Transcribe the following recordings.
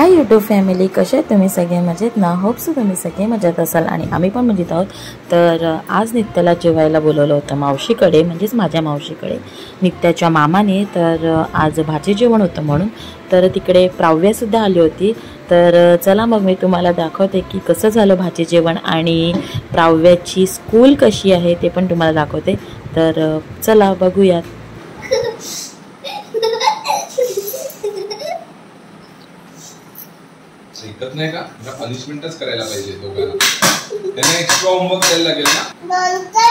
Hi YouTube family, कसे आहेत तुम्ही सगळे? मजेत ना? होप्स तुम्ही सगळे मजेत असाल आणि आम्ही पण मजेत आहोत। तर आज नित्याला जेवायला बोलवलं होतं मावशीकडे, म्हणजेच माझ्या मावशीकडे, नित्याच्या मामाने। तर आज भाजी जेवण होतं म्हणून तर तिकडे प्राव्यासुद्धा आली होती। तर चला मग मी तुम्हाला दाखवते की कसं झालं भाजी जेवण आणि प्राव्याची स्कूल कशी आहे ते पण तुम्हाला दाखवते। तर चला बघूयात। शिकत नाही का? पनिशमेंटच करायला पाहिजे दोघांना। त्यांना एक्स्ट्रा होमवर्क द्यायला लागेल ना।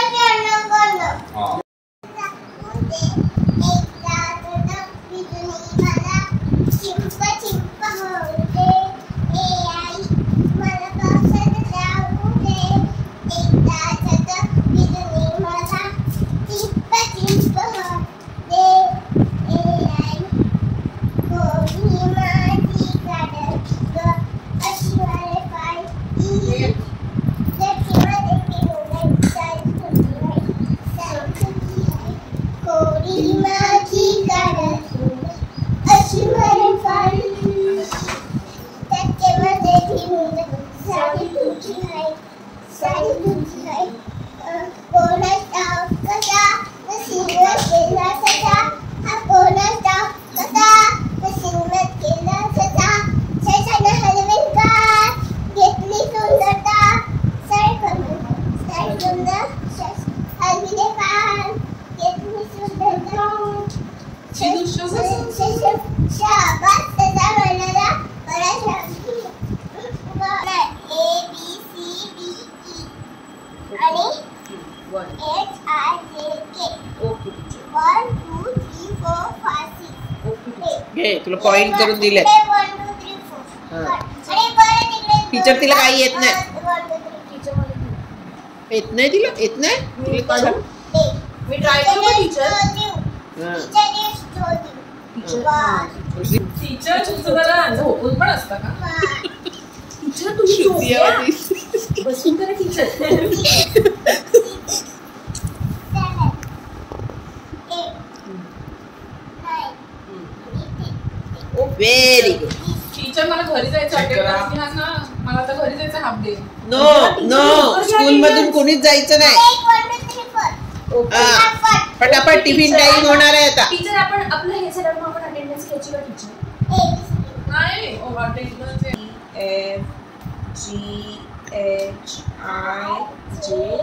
तुला पॉइंट करून दिले। टीचर तिला काही येत नाही, येत नाही तिला, येत नाही तिला। मी ट्राय करू टीचर। टीचर तुमचं जरा झोपून पण असतं का? टीचर तुम्ही झोपल्या बसून करा टीचर। व्हेरी गुड टीचर, मला घरी जायचं अटेंडन्स घ्या ना, मला आता घरी जायचं half day. No no, school मधून कोणीच जायचं नाही। पटापट टिफिन टाइम होणार आहे आता। टीचर आपण आपलं हे सगळं मग आपण अटेंडन्स घ्यायची का टीचर? नाही, ओ attendance F G H I J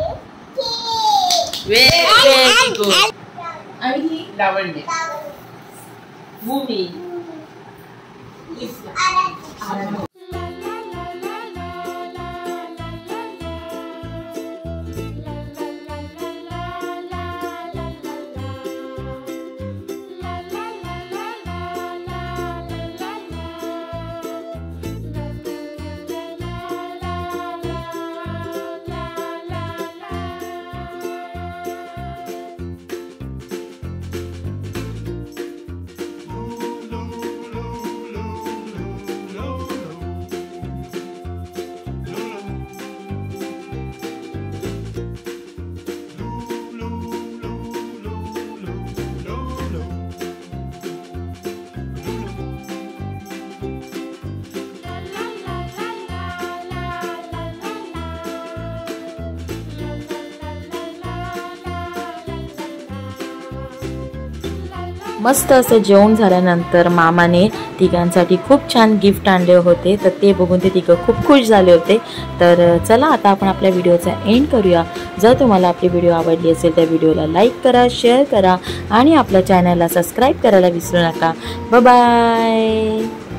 very good. आणि ही लावण्य भूमी। मस्त असं जेवण झाल्यानंतर मामाने तिघांसाठी खूप छान गिफ्ट आणले होते। तर ते बघून ते तिघं खूप खुश झाले होते। तर चला आता आपण आपल्या व्हिडिओचा एंड करूया। जर तुम्हाला आपली व्हिडिओ आवडली असेल तर व्हिडिओला लाईक करा, शेअर करा आणि आपल्या चॅनलला सबस्क्राईब करायला विसरू नका। Bye bye.